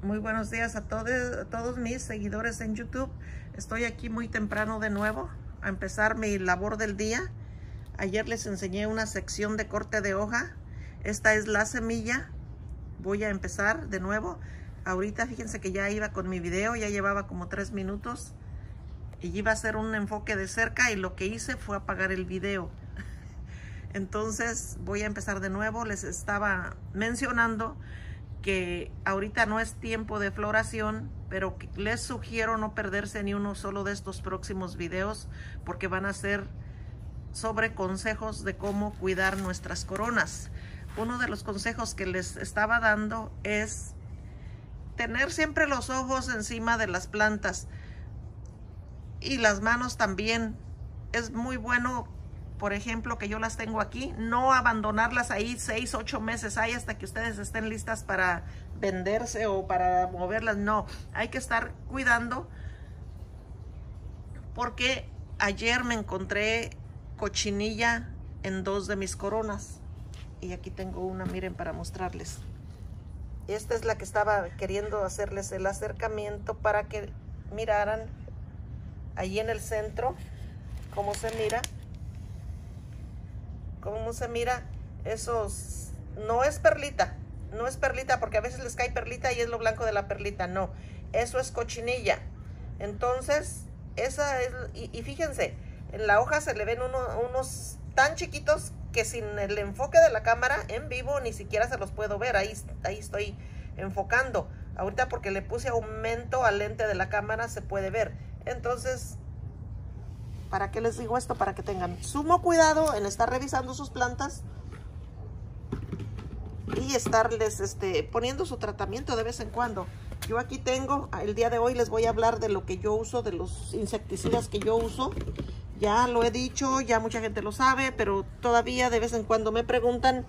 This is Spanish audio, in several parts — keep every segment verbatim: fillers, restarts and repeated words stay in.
Muy buenos días a todos, a todos mis seguidores en YouTube. Estoy aquí muy temprano de nuevo a empezar mi labor del día. Ayer les enseñé una sección de corte de hoja. Esta es la semilla. Voy a empezar de nuevo. Ahorita fíjense que ya iba con mi video, ya llevaba como tres minutos y iba a hacer un enfoque de cerca y lo que hice fue apagar el video. Entonces voy a empezar de nuevo. Les estaba mencionando que ahorita no es tiempo de floración, pero que les sugiero no perderse ni uno solo de estos próximos videos porque van a ser sobre consejos de cómo cuidar nuestras coronas. Uno de los consejos que les estaba dando es tener siempre los ojos encima de las plantas y las manos también. Es muy bueno, por ejemplo, que yo las tengo aquí, no abandonarlas ahí seis, ocho meses ahí hasta que ustedes estén listas para venderse o para moverlas. No, hay que estar cuidando porque ayer me encontré cochinilla en dos de mis coronas y aquí tengo una, miren, para mostrarles. Esta es la que estaba queriendo hacerles el acercamiento para que miraran ahí en el centro cómo se mira. Cómo se mira. Esos no es perlita, no es perlita porque a veces les cae perlita y es lo blanco de la perlita. No, eso es cochinilla. Entonces, esa es, y, y fíjense, en la hoja se le ven uno, unos tan chiquitos que sin el enfoque de la cámara en vivo ni siquiera se los puedo ver. Ahí, ahí estoy enfocando. Ahorita porque le puse aumento al lente de la cámara se puede ver. Entonces, ¿para qué les digo esto? Para que tengan sumo cuidado en estar revisando sus plantas y estarles este, poniendo su tratamiento de vez en cuando. Yo aquí tengo, el día de hoy les voy a hablar de lo que yo uso, de los insecticidas que yo uso. Ya lo he dicho, ya mucha gente lo sabe, pero todavía de vez en cuando me preguntan.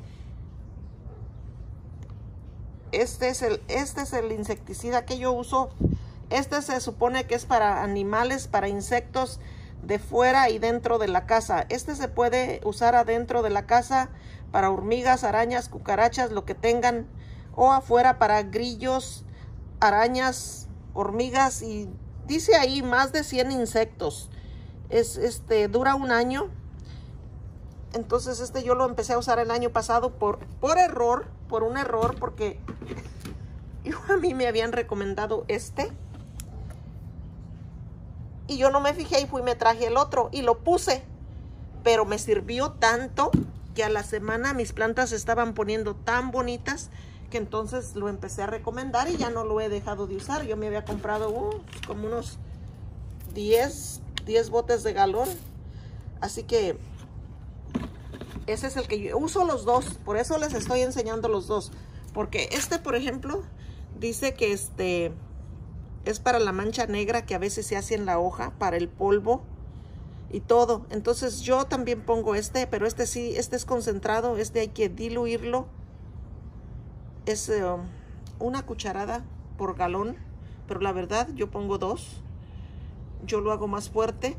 Este es el, este es el insecticida que yo uso. Este se supone que es para animales, para insectos de fuera y dentro de la casa. Este se puede usar adentro de la casa para hormigas, arañas, cucarachas, lo que tengan, o afuera para grillos, arañas, hormigas, y dice ahí más de cien insectos. Es, este, dura un año. Entonces este yo lo empecé a usar el año pasado por, por error, por un error, porque yo, a mí me habían recomendado este. Y yo no me fijé y fui y me traje el otro y lo puse. Pero me sirvió tanto que a la semana mis plantas se estaban poniendo tan bonitas que entonces lo empecé a recomendar y ya no lo he dejado de usar. Yo me había comprado uh, como unos diez, diez botes de galón. Así que ese es el que yo uso, los dos. Por eso les estoy enseñando los dos. Porque este, por ejemplo, dice que este es para la mancha negra que a veces se hace en la hoja, para el polvo y todo. Entonces yo también pongo este, pero este sí, este es concentrado, este hay que diluirlo. Es uh, una cucharada por galón, pero la verdad yo pongo dos. Yo lo hago más fuerte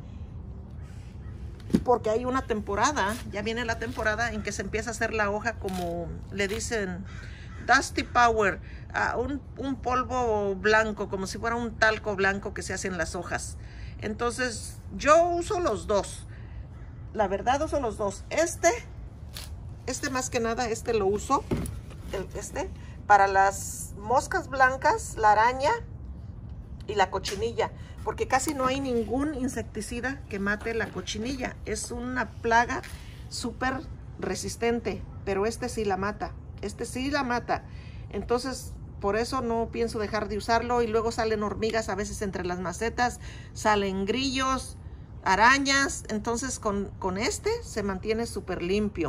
porque hay una temporada, ya viene la temporada en que se empieza a hacer la hoja como le dicen Dusty Power, uh, un, un polvo blanco, como si fuera un talco blanco que se hace en las hojas. Entonces yo uso los dos, la verdad uso los dos. Este, este más que nada, este lo uso, el, este, para las moscas blancas, la araña y la cochinilla, porque casi no hay ningún insecticida que mate la cochinilla. Es una plaga súper resistente, pero este sí la mata. Este sí la mata. Entonces, por eso no pienso dejar de usarlo. Y luego salen hormigas a veces entre las macetas. Salen grillos, arañas. Entonces, con, con este se mantiene súper limpio.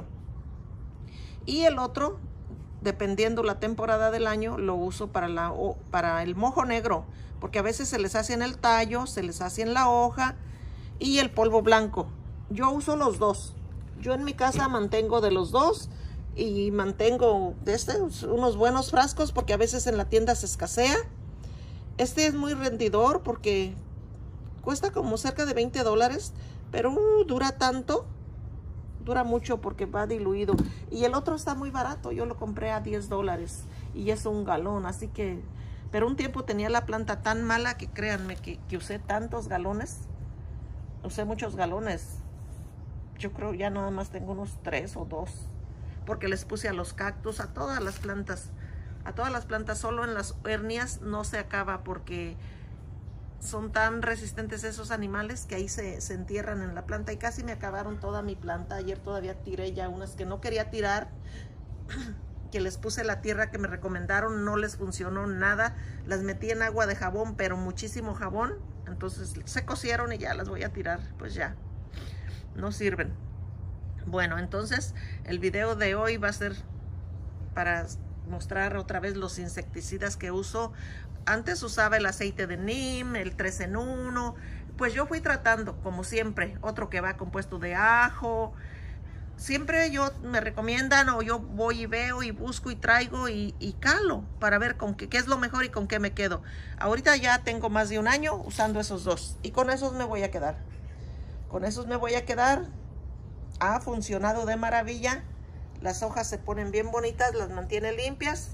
Y el otro, dependiendo la temporada del año, lo uso para, la, para el mojo negro. Porque a veces se les hace en el tallo, se les hace en la hoja y el polvo blanco. Yo uso los dos. Yo en mi casa mantengo de los dos. Y mantengo de este unos buenos frascos porque a veces en la tienda se escasea. Este es muy rendidor porque cuesta como cerca de veinte dólares, pero uh, dura tanto, dura mucho porque va diluido. Y el otro está muy barato, yo lo compré a diez dólares y es un galón, así que Pero un tiempo tenía la planta tan mala que créanme que, que usé tantos galones. Usé muchos galones. Yo creo ya nada más tengo unos tres o dos. Porque les puse a los cactus, a todas las plantas. A todas las plantas, solo en las hernias no se acaba porque son tan resistentes esos animales que ahí se, se entierran en la planta. Y casi me acabaron toda mi planta. Ayer todavía tiré ya unas que no quería tirar. Que les puse la tierra que me recomendaron, no les funcionó nada. Las metí en agua de jabón, pero muchísimo jabón. Entonces se cocieron y ya las voy a tirar. Pues ya, no sirven. Bueno, entonces el video de hoy va a ser para mostrar otra vez los insecticidas que uso. Antes usaba el aceite de neem, el tres en uno. Pues yo fui tratando, como siempre, otro que va compuesto de ajo. Siempre yo me recomiendan o yo voy y veo y busco y traigo y, y calo para ver con qué, qué es lo mejor y con qué me quedo. Ahorita ya tengo más de un año usando esos dos y con esos me voy a quedar. Con esos me voy a quedar. Ha funcionado de maravilla. Las hojas se ponen bien bonitas, las mantiene limpias.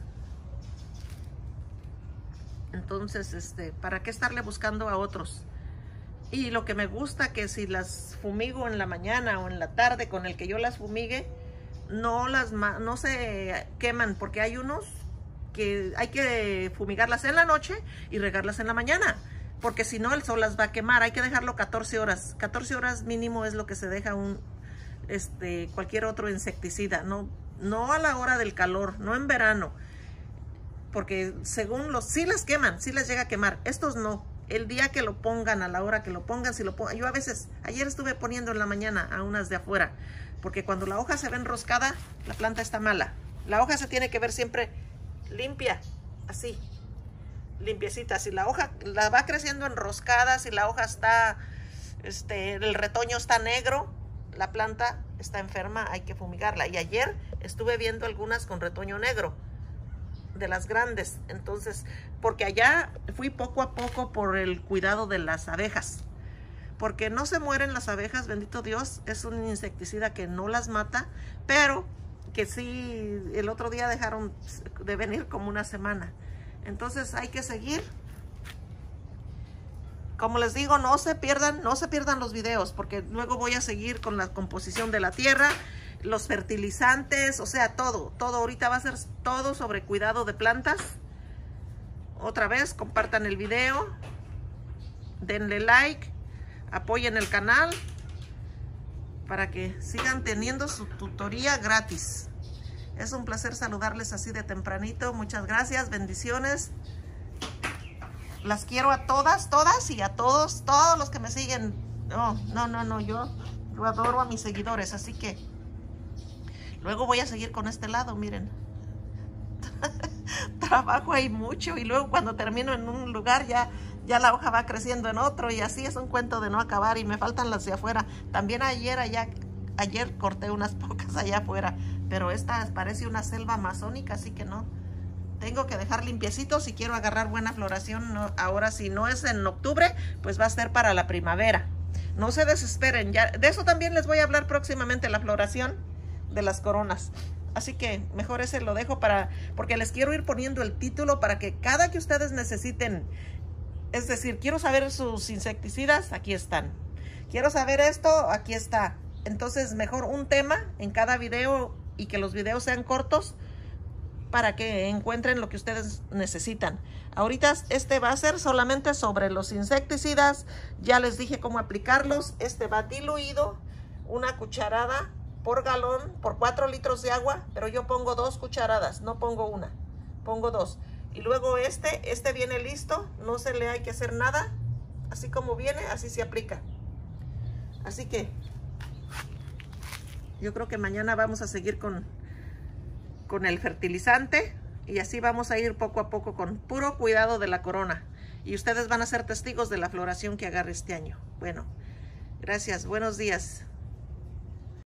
Entonces, este, ¿para qué estarle buscando a otros? Y lo que me gusta que si las fumigo en la mañana o en la tarde con el que yo las fumigue, no las no se queman, porque hay unos que hay que fumigarlas en la noche y regarlas en la mañana, porque si no el sol las va a quemar. Hay que dejarlo catorce horas. catorce horas mínimo es lo que se deja un este cualquier otro insecticida, no no a la hora del calor, no en verano. Porque según los sí las queman, sí las llega a quemar. Estos no. El día que lo pongan, a la hora que lo pongan, si lo pongan. Yo a veces, ayer estuve poniendo en la mañana a unas de afuera, porque cuando la hoja se ve enroscada, la planta está mala. La hoja se tiene que ver siempre limpia, así, limpiecita. Si la hoja la va creciendo enroscada, si la hoja está, este, el retoño está negro, la planta está enferma, hay que fumigarla. Y ayer estuve viendo algunas con retoño negro, de las grandes. Entonces, porque allá fui poco a poco por el cuidado de las abejas, porque no se mueren las abejas, bendito Dios. Es un insecticida que no las mata, pero que sí, el otro día dejaron de venir como una semana. Entonces hay que seguir. Como les digo, no se pierdan, no se pierdan los videos, porque luego voy a seguir con la composición de la tierra, los fertilizantes, o sea, todo, todo. Ahorita va a ser todo sobre cuidado de plantas. Otra vez, compartan el video, denle like, apoyen el canal para que sigan teniendo su tutoría gratis. Es un placer saludarles así de tempranito. Muchas gracias, bendiciones. Las quiero a todas, todas y a todos, todos los que me siguen. No, no, no, no, yo, yo adoro a mis seguidores, así que luego voy a seguir con este lado, miren. Trabajo ahí mucho y luego cuando termino en un lugar ya, ya la hoja va creciendo en otro y así es un cuento de no acabar y me faltan las de afuera. También ayer allá, ayer corté unas pocas allá afuera, pero esta parece una selva amazónica, así que no. Tengo que dejar limpiecito si quiero agarrar buena floración. No, ahora si no es en octubre, pues va a ser para la primavera. No se desesperen, ya, de eso también les voy a hablar próximamente, la floración de las coronas. Así que mejor ese lo dejo para, porque les quiero ir poniendo el título para que cada que ustedes necesiten, es decir, quiero saber sus insecticidas, aquí están. Quiero saber esto, aquí está. Entonces mejor un tema en cada video y que los videos sean cortos para que encuentren lo que ustedes necesitan. Ahorita este va a ser solamente sobre los insecticidas. Ya les dije cómo aplicarlos. Este va diluido, una cucharada por galón, por cuatro litros de agua, pero yo pongo dos cucharadas, no pongo una, pongo dos. Y luego este, este viene listo, no se le hay que hacer nada, así como viene, así se aplica. Así que yo creo que mañana vamos a seguir con, con el fertilizante y así vamos a ir poco a poco con puro cuidado de la corona. Y ustedes van a ser testigos de la floración que agarre este año. Bueno, gracias, buenos días.